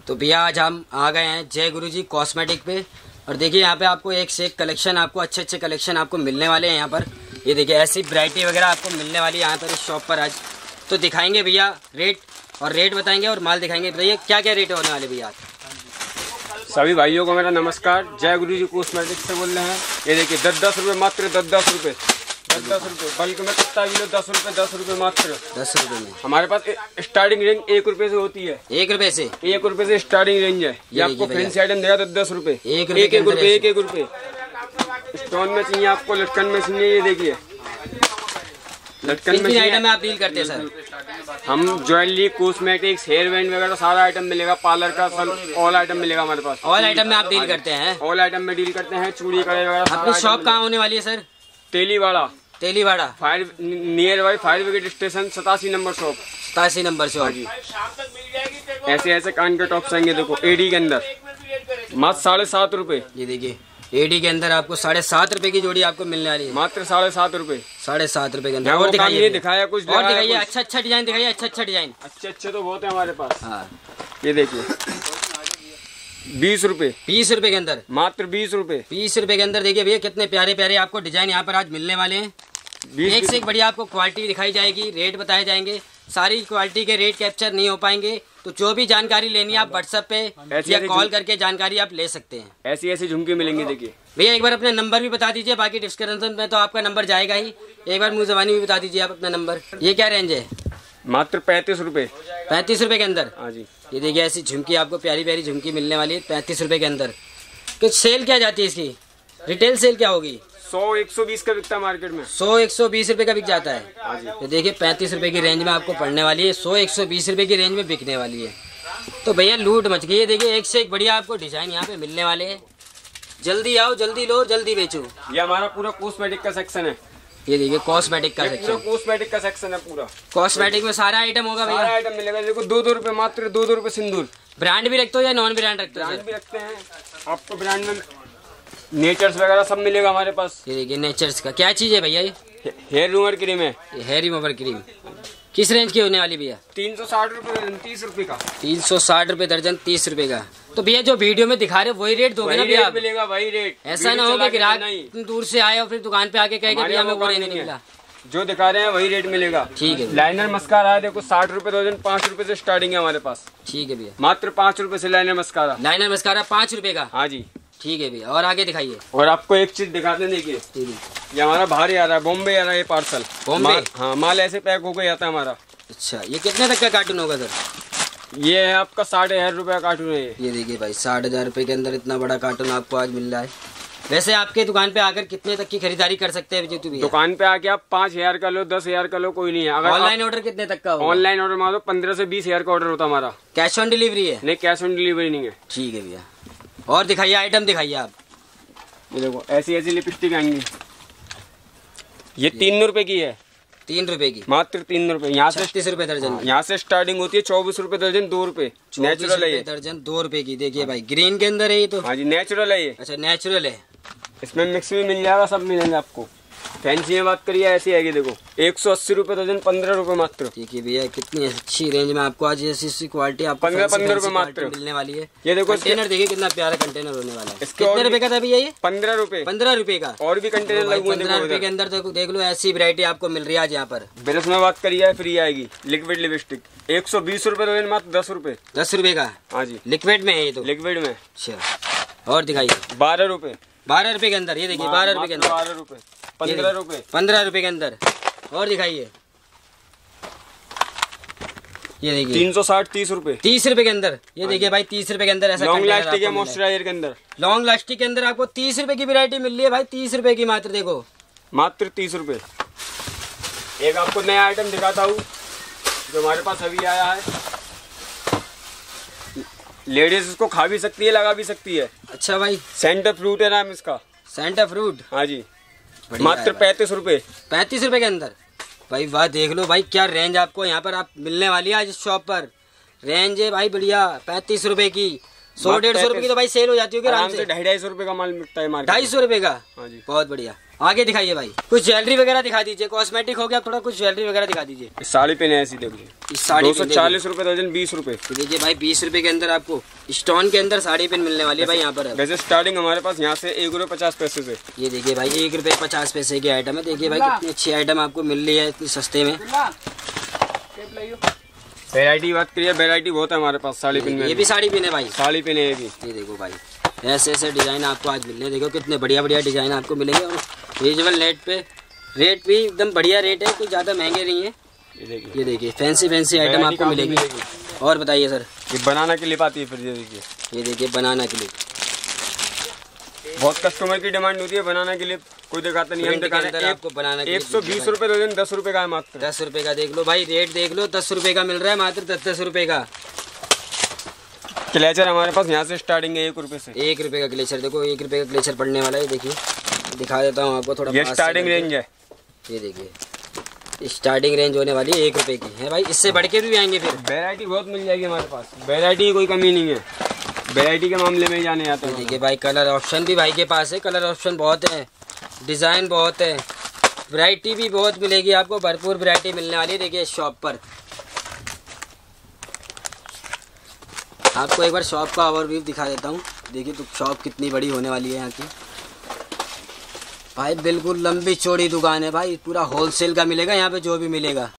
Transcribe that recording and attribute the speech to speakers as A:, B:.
A: तो भैया आज हम आ गए हैं जय गुरु जी कॉस्मेटिक पे। और देखिए यहाँ पे आपको एक से एक कलेक्शन, आपको अच्छे कलेक्शन आपको मिलने वाले हैं यहाँ पर। ये देखिए ऐसी वैरायटी वगैरह आपको मिलने वाली है यहाँ पर इस शॉप पर आज। तो दिखाएंगे भैया रेट बताएंगे और माल दिखाएंगे। भैया क्या क्या रेट होने वाले भैया?
B: सभी भाइयों को मेरा नमस्कार, जय गुरु जी कॉस्मेटिक से बोल रहे हैं। ये देखिए 10-10 रुपये मात्र, 10-10 रुपये, 10-10 रुपये। बल्क में कितना किलो? 10 रुपये, 10 रुपये मात्र,
A: 10 रुपये में।
B: हमारे पास स्टार्टिंग रेंज 1 रुपये से होती है।
A: 1 रुपये से?
B: 1 रुपये से स्टार्टिंग रेंज है। ये आपको फैंसी आइटम देगा 10-10 रुपये, 1 रुपये। स्टोन में चाहिए आपको, लटकन में चाहिए। ये देखिए लटकन में
A: आइटम में आप डील करते हैं सर?
B: हम ज्वेलरी, कॉस्मेटिक्स, हेयर बैंड वगैरह सारा आइटम मिलेगा। पार्लर का ऑल आइटम मिलेगा हमारे पास।
A: ऑल आइटम में आप डील करते हैं?
B: ऑल आइटम में डील करते हैं। चूड़ी कड़े वगैरह।
A: अपनी शॉप कहाँ होने वाली है sir?
B: Teliwada
A: fire
B: near by fire brigade station, 87 number shop.
A: 87 number shop जी।
B: ऐसे कान के टॉप्स आएंगे, देखो एडी के अंदर मात्र 7.5 रुपए।
A: ये देखिए एडी के अंदर आपको 7.5 रुपए की जोड़ी आपको मिलने वाली है।
B: मात्र 7.5 रुपए।
A: 7.5 रुपए के अंदर।
B: और दिखाइए, दिखाया कुछ
A: और दिखाइए, अच्छा डिजाइन दिखाइए, अच्छा डिजाइन।
B: अच्छे तो बहुत है हमारे पास।
A: हाँ
B: ये देखिए 20 रुपए।
A: 20 रुपए के अंदर? मात्र
B: 20 रुपए।
A: 20 रुपए के अंदर देखिए भैया कितने प्यारे प्यारे आपको डिजाइन यहाँ पर आज मिलने वाले हैं। एक से एक बढ़िया आपको क्वालिटी दिखाई जाएगी, रेट बताए जाएंगे। सारी क्वालिटी के रेट कैप्चर नहीं हो पाएंगे, तो जो भी जानकारी लेनी है आप व्हाट्सएप पे या कॉल करके जानकारी आप ले सकते हैं।
B: ऐसी झुमकी मिलेंगी। देखिए
A: भैया एक बार अपना नंबर भी बता दीजिए, बाकी डिस्क्रिप्शन में तो आपका नंबर जाएगा ही। एक बार मुँह ज़बानी भी बता दीजिए आप अपना नंबर। ये क्या रेंज है?
B: मात्र 35 रुपए।
A: 35 रुपए के अंदर?
B: हाँ जी।
A: ये देखिए ऐसी झुमकी आपको प्यारी प्यारी झुमकी मिलने वाली है 35 रुपए के अंदर। कुछ सेल क्या जाती है इसकी? रिटेल सेल क्या होगी?
B: 100-120 का बिकता है मार्केट में।
A: 100-120 रुपए का बिक जाता है।
B: हाँ जी।
A: तो देखिए 35 रुपए की रेंज में आपको पड़ने वाली है, 100-120 रुपए की रेंज में बिकने वाली है। तो भैया लूट मच गई है। देखिए एक से एक बढ़िया आपको डिजाइन यहाँ पे मिलने वाले हैं। जल्दी आओ, जल्दी लो, जल्दी बेचो।
B: ये हमारा पूरा कॉस्मेटिक का सेक्शन है।
A: ये देखिए कॉस्मेटिक का सेक्शन।
B: कॉस्मेटिक का सेक्शन है पूरा।
A: कॉस्मेटिक में सारा आइटम होगा भैया?
B: सारा आइटम मिलेगा। देखो 2-2 रुपए मात्र, 2-2 रुपए सिंदूर।
A: ब्रांड भी रखते हो या नॉन ब्रांड रखते हो?
B: ब्रांड भी रखते हैं। आपको ब्रांड में नेचर्स वगैरह सब मिलेगा हमारे पास।
A: ये देखिए नेचर्स का क्या चीज है भैया? ये
B: हेयर रिमूवर क्रीम है।
A: हेयर रिमूवर क्रीम किस रेंज की होने वाली भैया?
B: 360 रुपए दर्जन, 30 रुपए का।
A: 360 रुपए दर्जन, 30 रुपए का। तो भैया जो वीडियो में दिखा रहे वही रेट दोगे ना भैया?
B: मिलेगा वही रेट।
A: ऐसा ना हो कि ग्राहक दूर से आए और फिर दुकान पे आके कहेगा भैया हमें वो रेट नहीं मिला।
B: जो दिखा रहे हैं वही रेट मिलेगा।
A: ठीक है।
B: लाइनर मस्कारा है, देखो 60 रुपए दर्जन, 5 रुपए से स्टार्टिंग है हमारे पास।
A: ठीक है भैया।
B: मात्र 5 रुपए से लाइनर मस्कारा।
A: लाइनर मस्कारा 5 रुपए का?
B: हाँ जी।
A: ठीक है भैया। और आगे दिखाइए।
B: और आपको एक चीज दिखाते हैं, देखिए ये हमारा बाहर आ रहा है, बॉम्बे आ रहा है ये पार्सल।
A: बॉम्बे?
B: हाँ, माल ऐसे पैक होकर आता है हमारा।
A: अच्छा, ये कितने तक का कार्टून होगा सर?
B: ये है आपका 60,000 रुपए का कार्टून है।
A: ये देखिए भाई 60,000 रुपए के अंदर इतना बड़ा कार्टून आपको आज मिल रहा है। वैसे आपके दुकान पे आकर कितने तक की खरीदारी कर सकते हैं जीतू भैया?
B: दुकान पे आके आप 5,000 का लो, 10,000 का लो, कोई नहीं है। अगर
A: ऑनलाइन ऑर्डर कितने तक का होगा?
B: ऑनलाइन ऑर्डर मारो 15 से 20,000 का ऑर्डर होता हमारा।
A: कैश ऑन डिलीवरी है?
B: नहीं, कैश ऑन डिलीवरी नहीं है।
A: ठीक है भैया। और दिखाइए, आइटम दिखाइए आप।
B: ये देखो ऐसी लिपस्टिक आएंगी। ये 3 रुपए की है।
A: 3 रुपए की?
B: मात्र 3 रुपए। यहाँ से
A: 36 रुपए दर्जन।
B: यहाँ से स्टार्टिंग होती है 24 रुपए दर्जन, 2 रुपए। नेचुरल है ये
A: दर्जन, 2 रुपए की। देखिए भाई ग्रीन के अंदर है ये तो।
B: हाँ जी, नेचुरल है ये।
A: अच्छा नेचुरल है।
B: इसमें मिक्स भी मिल जाएगा, सब मिलेंगे आपको। फैंसी में बात करिए ऐसी आएगी, देखो 180 रुपए दर्जन, 15 रुपए मात्र।
A: ठीक है भैया, कितनी अच्छी रेंज में आपको आज ऐसी क्वालिटी आपको
B: 15 रुपए मात्र
A: मिलने वाली है।
B: ये देखो
A: कंटेनर देखिए कितना प्यारा कंटेनर होने वाला है। कितने रुपए का था भैया ये?
B: 15 रुपए।
A: 15 रुपए का?
B: और भी कंटेनर लगे हुए हैं।
A: 15 रुपए के अंदर देख लो ऐसी वैरायटी आपको मिल रही है आज यहाँ पर।
B: ब्रश में बात करिए फ्री आएगी। लिक्विड लिपस्टिक 120 रुपए दर्जन, मात्र 10 रुपए।
A: 10 रुपए का?
B: हाँ जी।
A: लिक्विड में है ये तो?
B: लिक्विड में।
A: अच्छा, और दिखाइए।
B: 12 रुपए।
A: 12 रुपए के अंदर? ये देखिए 12 रुपए के अंदर।
B: 12 रुपए। 15 रुपए।
A: 15 रुपए के अंदर। और दिखाइए। ये देखिए
B: 360, 30 रुपए।
A: 30 रुपए के अंदर। ये देखिए भाई 30 रुपए के अंदर ऐसा
B: लॉन्ग लास्टिक है मॉइस्चराइजर के अंदर।
A: लॉन्ग लास्टिक के अंदर आपको 30 रुपए की वैरायटी मिल रही है भाई। 30 रुपए की मात्र, देखो
B: मात्र 30 रुपए। एक आपको नया आइटम दिखाता हूँ जो हमारे पास अभी आया है। लेडीज इसको खा भी सकती है, लगा भी सकती है।
A: अच्छा भाई।
B: सेंटर फ्रूट है नाम इसका।
A: Center Fruit?
B: हाँ जी। मात्र 35 रुपए।
A: 35 रुपए के अंदर? भाई वाह, देख लो भाई क्या रेंज आपको यहाँ पर आप मिलने वाली है आज इस शॉप पर। रेंज है भाई बढ़िया। 35 रुपए की 100-150 रुपए की तो भाई सेल हो जाती होगी आराम से।
B: 250 रुपए का माल मिलता है मार्केट।
A: 250 रुपए का?
B: हाँ जी।
A: बहुत बढ़िया। आगे दिखाइए भाई, कुछ ज्वेलरी वगैरह दिखा दीजिए। कॉस्मेटिक हो गया, थोड़ा कुछ ज्वेलरी वगैरह दिखा दीजिए।
B: साड़ी पिन है ऐसी, देखिए
A: इस साड़ी
B: 240 रुपए दर्जन, 20 रुपए।
A: देखिए भाई 20 रुपए के अंदर आपको स्टोन के अंदर साड़ी पिन मिलने वाली है भाई यहाँ पर।
B: वैसे स्टार्टिंग हमारे पास यहाँ से 1.50 रुपए से।
A: ये देखिए भाई 1 रुपए 50 पैसे की आइटम है। देखिए भाई कितनी अच्छी आइटम आपको मिल रही है इतनी सस्ते में।
B: वैरायटी बात करिए, वैरायटी बहुत है हमारे पास साड़ी पिन में।
A: ये भी साड़ी पिन है भाई,
B: साड़ी पिन है ये भी।
A: ये देखो भाई ऐसे ऐसे डिजाइन आपको आज मिलने, देखो कितने बढ़िया बढ़िया डिजाइन आपको मिलेंगे और रीजनेबल रेट भी एकदम बढ़िया रेट है, कुछ ज्यादा महंगे नहीं है। ये देखिए फैंसी फैंसी आइटम आपको मिलेगी। और बताइए सर।
B: ये बनाना क्लिप आती है, फिर ये
A: देखिए बनाना क्लिप,
B: बहुत कस्टमर की डिमांड होती है बनाना क्लिप, कोई दिखाता नहीं, हम दिखा रहे हैं आपको बनाना। 120 रुपए दर्जन, 10 रुपए का है मात्र।
A: 10 रुपए का देख लो भाई, रेट देख लो, 10 रुपए का मिल रहा है मात्र 10 रुपए का।
B: क्लेचर हमारे पास यहाँ से स्टार्टिंग है 1 रुपए से।
A: 1 रुपए का क्लेचर, देखो 1 रुपए का क्लेचर पड़ने वाला है। देखिए दिखा देता हूँ आपको थोड़ा,
B: ये स्टार्टिंग रेंज है।
A: ये देखिए स्टार्टिंग रेंज होने वाली है 1 रुपए की है भाई, इससे बढ़ के भी आएंगे। फिर
B: वैरायटी बहुत मिल जाएगी हमारे पास, वैरायटी की कोई कमी नहीं है, वैरायटी के मामले में ही जाने जाते हैं।
A: देखिए भाई कलर ऑप्शन भी भाई के पास है, कलर ऑप्शन बहुत है, डिजाइन बहुत है, वैरायटी भी बहुत मिलेगी आपको, भरपूर वैरायटी मिलने वाली है। देखिए शॉप पर आपको एक बार शॉप का ओवरव्यू दिखा देता हूँ। देखिए तो शॉप कितनी बड़ी होने वाली है यहाँ की भाई, बिल्कुल लंबी चौड़ी दुकान है भाई, पूरा होलसेल का मिलेगा यहाँ पे जो भी मिलेगा।